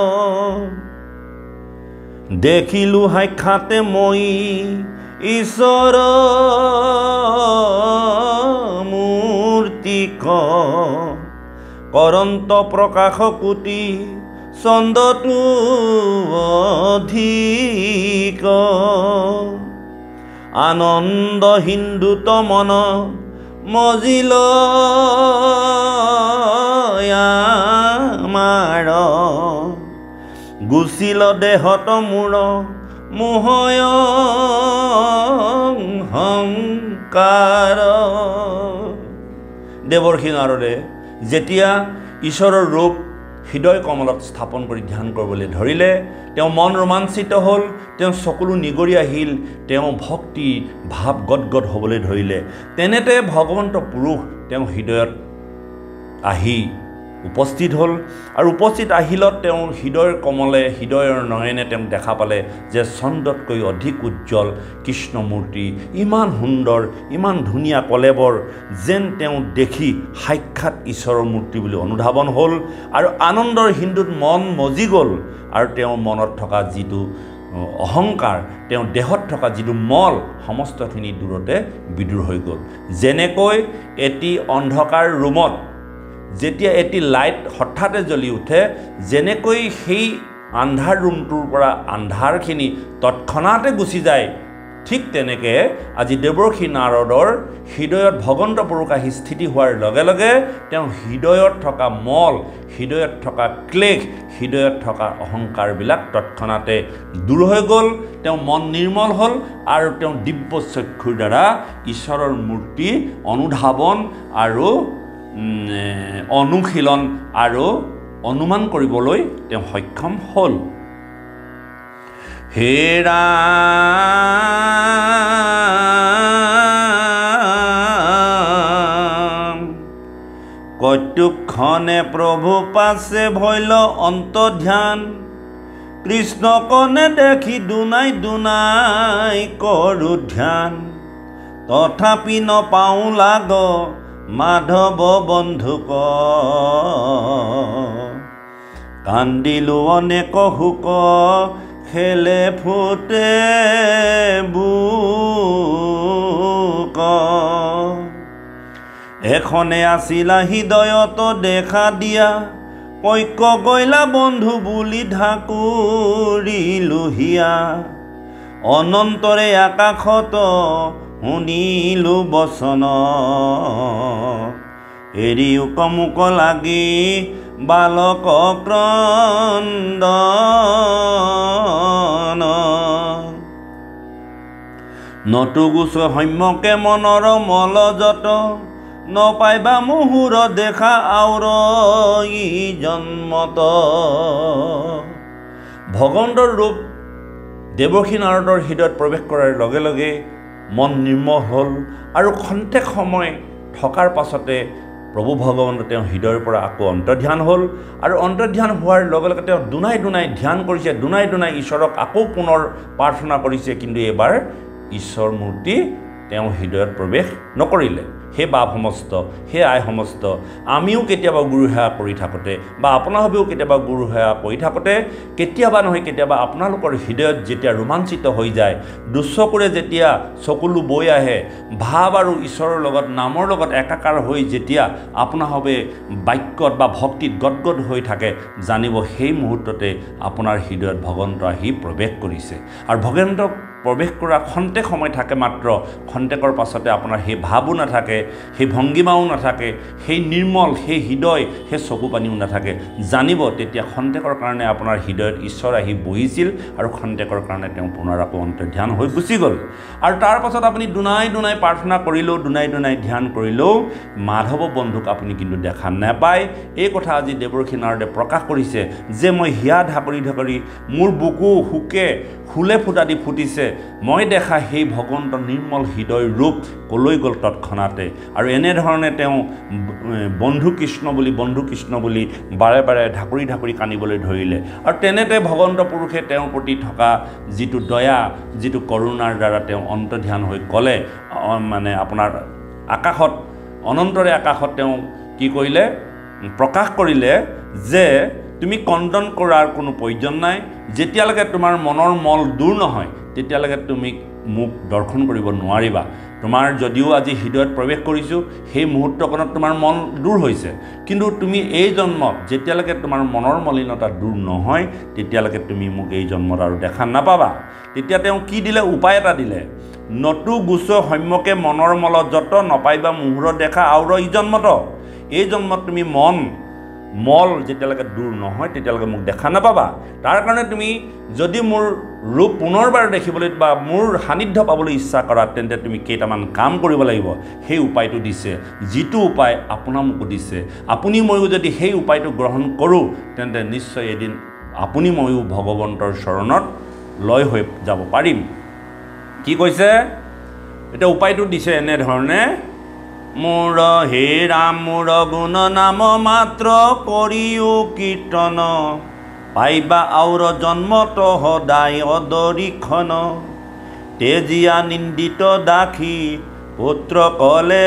দেখিলো সাক্ষাতে মই ঈশ্বৰ মূৰ্তিক কৰন্ত প্ৰকাশ কোটি চন্দটো অধিক আনন্দ হিন্দুত মন মজিল আমাৰ গুচিল দেহত মূৰ মোহয় হংকাৰ দেৱৰ্ষি নাৰদে যেতিয়া ঈশ্বৰৰ ৰূপ হৃদয় কমলত স্থাপন কৰি ধ্যান কৰিবলৈ ধৰিলে তেওঁ মন ৰোমাঞ্চিত হ'ল তেওঁ সকলো নিগৰি আহিল তেওঁ ভক্তি ভাৱ গদগদ হ'বলৈ ধৰিলে তেনেতে ভগৱন্ত পুৰুষ তেওঁ হৃদয়ত আহি উপস্থিত হ'ল আৰু উপস্থিত আহিলত তেওঁ হৃদয়ৰ কমলে হৃদয়ৰ নয়নে তেওঁক দেখা পালে যে চন্দ্ৰতকৈ অধিক উজ্জ্বল কৃষ্ণমূৰ্তি, ইমান সুন্দৰ, ইমান ধুনীয়া কলেবৰ, যেন তেওঁ দেখি সাক্ষাৎ ঈশ্বৰৰ মূৰ্তি বুলি অনুধাৱন হ'ল আৰু আনন্দৰ হিন্দুত মন মজি গ'ল আৰু তেওঁৰ মনত থকা যিটো অহংকাৰ, তেওঁৰ দেহত থকা যিটো মল, সমস্তখিনি দূৰতে বিদূৰ হৈ গ'ল। যেনেকৈ এটি অন্ধকাৰ ৰুমত যেতিয়া এটি লাইট হঠাতে জ্বলি উঠে, যেনেকৈ সেই আন্ধাৰ ৰুমটোৰ পৰা আন্ধাৰখিনি তৎক্ষণাতে গুচি যায়, ঠিক তেনেকৈ আজি দেৱৰ্ষি নাৰদৰ হৃদয়ত ভগৱন্ত পুৰুষ আহি স্থিতি হোৱাৰ লগে লগে তেওঁ হৃদয়ত থকা মল, হৃদয়ত থকা ক্লেশ, হৃদয়ত থকা অহংকাৰবিলাক তৎক্ষণাতে দূৰ হৈ গ'ল। তেওঁ মন নিৰ্মল হ'ল আৰু তেওঁ দিব্য চক্ষুৰ দ্বাৰা ঈশ্বৰৰ মূৰ্তি অনুধাৱন আৰু অনুশীলন আৰু অনুমান কৰিবলৈ তেওঁ সক্ষম হ'ল। হে ৰাম কত্যুক্ষণে প্ৰভু পাছে ভৈল অন্তৰ্ধান, কৃষ্ণকণে দেখি দুনাই দুনাই কৰোঁ ধ্যান, তথাপি নপাওঁ লাগ মাধৱ বন্ধুক, কান্দিলো অনেক হুক খেলে ফুটে বুক, এখনে আছিলা হৃদয়ত দেখা দিয়া, পৈক্য গইলা বন্ধু বুলি ঢাকুৰিলো হিয়া, অনন্তৰে আকাশত শুনিলো বচন, এৰি উকমুক লাগি বালক ক্ৰন্দন, নতুগুচ সম্যকে মনৰ মল যত, নপাইবা মুহুৰ দেখা আউৰ ই জন্মত। ভগৱন্তৰ ৰূপ দেৱৰ্ষি নাৰদৰ হৃদয়ত প্ৰৱেশ কৰাৰ লগে লগে মন নিৰ্মল হ'ল আৰু খন্তেক সময় থকাৰ পাছতে প্ৰভু ভগৱন্ত তেওঁ হৃদয়ৰ পৰা আকৌ অন্তৰ্ধান হ'ল আৰু অন্তৰ্ধান হোৱাৰ লগে লগে তেওঁ দুনাই দুনাই ধ্যান কৰিছে, দুনাই দুনাই ঈশ্বৰক আকৌ পুনৰ প্ৰাৰ্থনা কৰিছে, কিন্তু এইবাৰ ঈশ্বৰ মূৰ্তি তেওঁ হৃদয়ত প্ৰৱেশ নকৰিলে। হে বাপ সমস্ত, হে আই সমস্ত, আমিও কেতিয়াবা গুৰু সেৱা কৰি থাকোঁতে বা আপোনালোকেও কেতিয়াবা গুৰু সেৱা কৰি থাকোঁতে কেতিয়াবা নহয় কেতিয়াবা আপোনালোকৰ হৃদয়ত যেতিয়া ৰোমাঞ্চিত হৈ যায়, দুচকুৰে যেতিয়া চকুলো বৈ আহে, ভাৱ আৰু ঈশ্বৰৰ লগত নামৰ লগত একাকাৰ হৈ যেতিয়া আপোনালোকে বাক্যত বা ভক্তিত গদগদ হৈ থাকে, জানিব সেই মুহূৰ্ততে আপোনাৰ হৃদয়ত ভগৱন্ত আহি প্ৰৱেশ কৰিছে। আৰু ভগৱন্তক প্ৰৱেশ কৰা খন্তেক সময় থাকে মাত্ৰ, খন্তেকৰ পাছতে আপোনাৰ সেই ভাৱো নাথাকে, সেই ভংগীমাও নাথাকে, সেই নিৰ্মল সেই হৃদয়, সেই চকু পানীও নাথাকে, জানিব তেতিয়া খন্তেকৰ কাৰণে আপোনাৰ হৃদয়ত ঈশ্বৰ আহি বহিছিল আৰু খন্তেকৰ কাৰণে তেওঁ পুনৰ আকৌ অন্তৰ্ধান হৈ গুচি গ'ল। আৰু তাৰ পাছত আপুনি দুনাই দুনাই প্ৰাৰ্থনা কৰিলেও, দুনাই দুনাই ধ্যান কৰিলেও মাধৱ বন্ধুক আপুনি কিন্তু দেখা নাপায়। এই কথা আজি দেৱৰ্ষি নাৰদে প্ৰকাশ কৰিছে যে মই হিয়া ঢাকৰি ঢাকৰি মোৰ বুকু শুকে ফুলে ফুটা দি ফুটিছে, মই দেখা সেই ভগৱন্ত নিৰ্মল হৃদয় ৰূপ কলৈ গ'ল তৎক্ষণাতে। আৰু এনেধৰণে তেওঁ বন্ধু কৃষ্ণ বুলি বন্ধু কৃষ্ণ বুলি বাৰে বাৰে ঢাকৰি ঢাকৰি কান্দিবলৈ ধৰিলে। আৰু তেনেতে ভগৱন্ত পুৰুষে তেওঁৰ প্ৰতি থকা যিটো দয়া, যিটো কৰোণাৰ দ্বাৰা তেওঁ অন্তৰ্ধান হৈ ক'লে, মানে আপোনাৰ আকাশত অনন্তৰে আকাশত তেওঁ কি কৰিলে, প্ৰকাশ কৰিলে যে তুমি কন্দন কৰাৰ কোনো প্ৰয়োজন নাই, যেতিয়ালৈকে তোমাৰ মনৰ মল দূৰ নহয় তেতিয়ালৈকে তুমি মোক দৰ্শন কৰিব নোৱাৰিবা। তোমাৰ যদিও আজি হৃদয়ত প্ৰৱেশ কৰিছোঁ, সেই মুহূৰ্তকণত তোমাৰ মন দূৰ হৈছে, কিন্তু তুমি এই জন্মত যেতিয়ালৈকে তোমাৰ মনৰ মলিনতা দূৰ নহয় তেতিয়ালৈকে তুমি মোক এই জন্মত আৰু দেখা নাপাবা। তেতিয়া তেওঁ কি দিলে, উপায় এটা দিলে, নতু গুচ সম্যকে মনৰ মল যত, নপাইবা মুহুৰ দেখা আউৰ ই জন্মত। এই জন্মত তুমি মন মল যেতিয়ালৈকে দূৰ নহয় তেতিয়ালৈকে মোক দেখা নাপাবা। তাৰ কাৰণে তুমি যদি মোৰ ৰূপ পুনৰবাৰ দেখিবলৈ বা মোৰ সান্নিধ্য পাবলৈ ইচ্ছা কৰা, তেন্তে তুমি কেইটামান কাম কৰিব লাগিব। সেই উপায়টো দিছে, যিটো উপায় আপোনাৰ মোকো দিছে। আপুনি ময়ো যদি সেই উপায়টো গ্ৰহণ কৰোঁ, তেন্তে নিশ্চয় এদিন আপুনি ময়ো ভগৱন্তৰ চৰণত লয় হৈ যাব পাৰিম। কি কৈছে, এতিয়া উপায়টো দিছে এনেধৰণে মোৰ হে ৰাম মোৰ গুণ নাম মাত্ৰ কৰিও কীৰ্তন পাইবা আউৰ জন্মত সদায় অদৰিখন তেজিয়া নিন্দিত দাসী পুত্ৰ কলে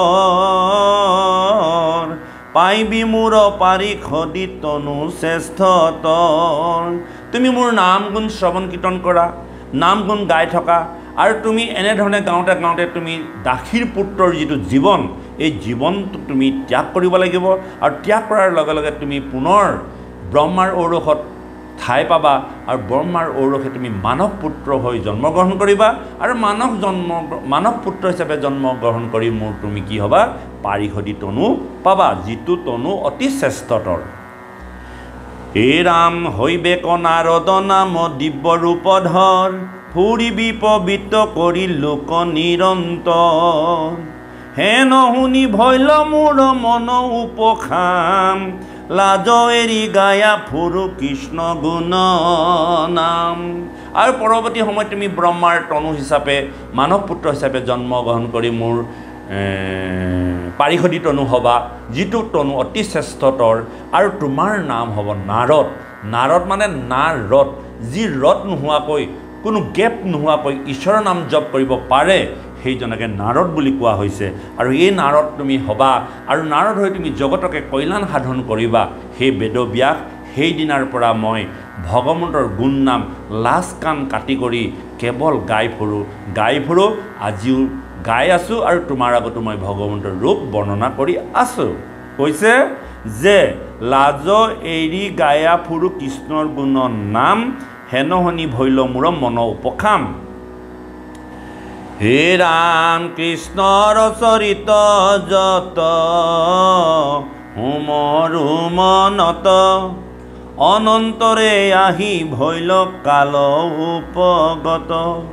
বৰ পাইবি মোৰ পাৰিষদি তনু শ্ৰেষ্ঠতৰ তুমি মোৰ নাম গুণ শ্ৰৱণ কীৰ্তন কৰা নাম গুণ গাই থকা আৰু তুমি এনেধৰণে গাওঁতে গাওঁতে তুমি দাসীৰ পুত্ৰৰ যিটো জীৱন এই জীৱনটো তুমি ত্যাগ কৰিব লাগিব আৰু ত্যাগ কৰাৰ লগে লগে তুমি পুনৰ ব্ৰহ্মাৰ ঔৰসত ঠাই পাবা আৰু ব্ৰহ্মাৰ ঔৰসে তুমি মানৱ পুত্ৰ হৈ জন্মগ্ৰহণ কৰিবা আৰু মানৱ জন্ম মানৱ পুত্ৰ হিচাপে জন্মগ্ৰহণ কৰি মোৰ তুমি কি হ'বা পাৰিষদি তনু পাবা যিটো তনু অতি শ্ৰেষ্ঠতৰ হে ৰাম হৈবে নাৰদ নাম দিব্য ৰূপধৰ ফুৰিবি পবিত্ৰ কৰি লোক নিৰন্তৰ হেন শুনি ভৈল মোৰ মন উপখাম লাজ এৰি গায়া ফুৰু কৃষ্ণ গুণ নাম আৰু পৰৱৰ্তী সময়ত তুমি ব্ৰহ্মাৰ তনু হিচাপে মানৱ পুত্ৰ হিচাপে জন্মগ্ৰহণ কৰি মোৰ পাৰিষদি তনু হ'বা যিটো তনু অতি শ্ৰেষ্ঠতৰ আৰু তোমাৰ নাম হ'ব নাৰদ নাৰদ মানে নাৰদ যি ৰদ নোহোৱাকৈ কোনো গেপ নোহোৱাকৈ ঈশ্বৰৰ নাম জপ কৰিব পাৰে সেইজনকে নাৰদ বুলি কোৱা হৈছে আৰু এই নাৰদ তুমি হ'বা আৰু নাৰদ হৈ তুমি জগতকে কল্যাণ সাধন কৰিবা সেই বেদব্যাস সেইদিনাৰ পৰা মই ভগৱন্তৰ গুণ নাম লাজ কাণ কাটি কৰি কেৱল গাই ফুৰোঁ গাই ফুৰোঁ আজিও গাই আছোঁ আৰু তোমাৰ আগতো মই ভগৱন্তৰ ৰূপ বৰ্ণনা কৰি আছোঁ কৈছে যে লাজ এৰি গায়া ফুৰো কৃষ্ণৰ গুণৰ নাম হেন শুনি ভৈল মোৰ মন উপখাম হে ৰাম কৃষ্ণৰ চৰিত যত হুমৰু মনত অনন্তৰে আহি ভৈল কাল উপগত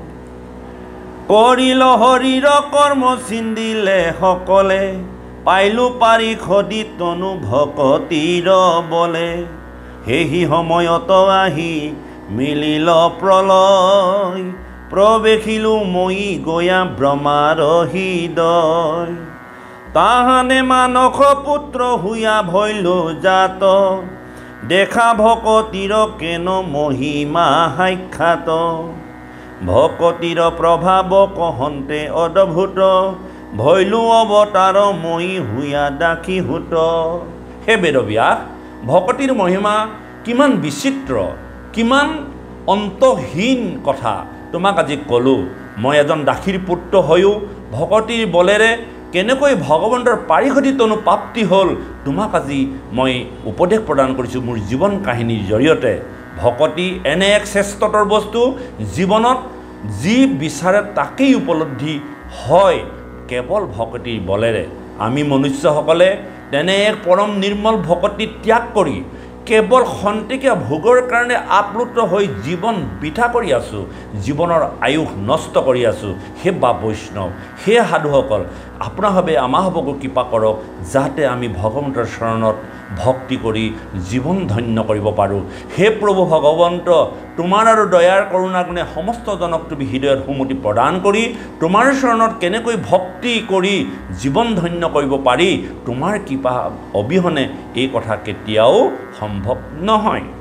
কৰিল হৰিৰ কৰ্ম চিন্দিলে সকলে পাইলো পাৰিষদি তনু ভকতিৰ বলে সেই সময়ত আহি মিলিল প্ৰলয় প্ৰৱেশিলো মই গয়া ব্ৰহ্মাৰ হৃদয় তাহানে মানস পুত্ৰ হুয়া ভৈলো জাত দেখা ভকতিৰ কেন মহিমা সাক্ষাৎ ভকতিৰ প্ৰভাৱ কহন্তে অদ্ভুত ভৈলো অৱতাৰ মই হুয়া দাসী হুত হে বেদব্যাস ভকতিৰ মহিমা কিমান বিচিত্ৰ কিমান অন্তহীন কথা তোমাক আজি ক'লোঁ মই এজন দাসীৰ পুত্ৰ হৈও ভকতিৰ বলেৰে কেনেকৈ ভগৱন্তৰ পাৰিষদি তনু প্ৰাপ্তি হ'ল তোমাক আজি মই উপদেশ প্ৰদান কৰিছোঁ মোৰ জীৱন কাহিনীৰ জৰিয়তে ভকতি এনে এক শ্ৰেষ্ঠতৰ বস্তু জীৱনত যি বিচাৰে তাকেই উপলব্ধি হয় কেৱল ভকতিৰ বলেৰে আমি মনুষ্যসকলে তেনে এক পৰম নিৰ্মল ভকতি ত্যাগ কৰি কেৱল খন্তেকীয়া ভোগৰ কাৰণে আপ্লুত হৈ জীৱন বৃথা কৰি আছোঁ জীৱনৰ আয়ুস নষ্ট কৰি আছোঁ হে বা বৈষ্ণৱ হে সাধুসকল আপোনাভাৱে আমাৰভাৱকো কৃপা কৰক যাতে আমি ভগৱন্তৰ চৰণত ভক্তি কৰি জীৱন ধন্য কৰিব পাৰোঁ হে প্ৰভু ভগৱন্ত তোমাৰ আৰু দয়াৰ কৰোণাৰ গুণে সমস্তজনক তুমি হৃদয়ত সুমতি প্ৰদান কৰি তোমাৰ চৰণত কেনেকৈ ভক্তি কৰি জীৱন ধন্য কৰিব পাৰি তোমাৰ কৃপা অবিহনে এই কথা কেতিয়াও সম্ভৱ নহয়।